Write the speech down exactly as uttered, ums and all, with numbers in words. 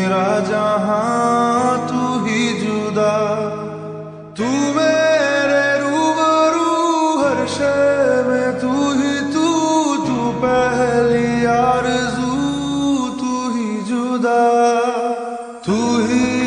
मेरा जहां तू ही जुदा, तू मेरे रूबरू हर शय में तू ही तू, तू पहली आरज़ू तू ही जुदा, तू ही